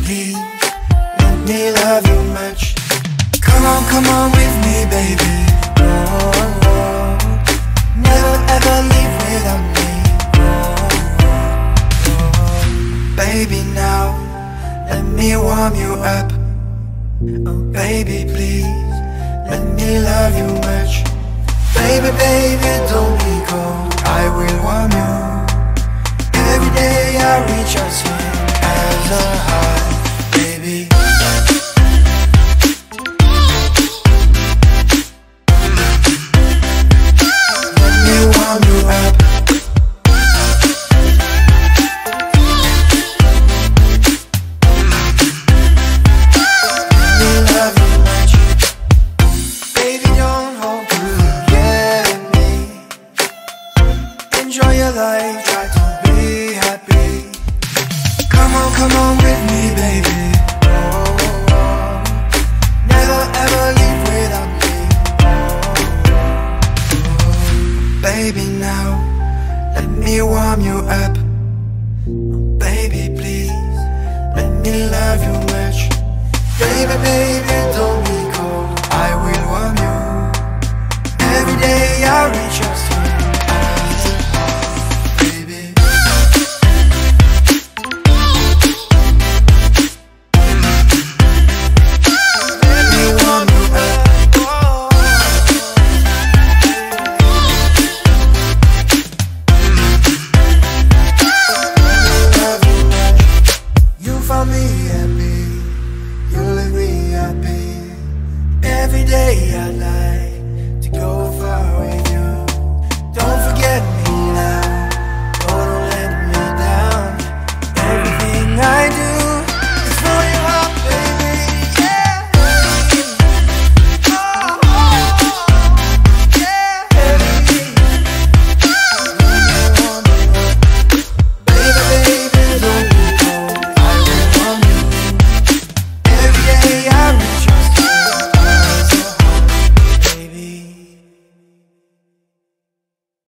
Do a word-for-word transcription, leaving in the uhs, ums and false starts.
please, let me love you much. Come on, come on with me, baby. Oh, oh. Never ever leave without me. Oh, oh. Baby, now let me warm you up. Oh, baby, please, let me love you much. Baby, baby, don't be cold, I will warm you. Every day I reach out to you as a heart, baby. Let me warm you up. Let me love you much. Baby, don't hold back, get me. Enjoy your life, try to be happy. Come on, come on with me, baby. Oh, oh, oh. Never ever leave without me. Oh, oh. Baby, now let me warm you up. Oh, baby, please, let me love you much. Baby, baby, don't be cold, I will warm you. Every day I reach out to you. Every day I lie.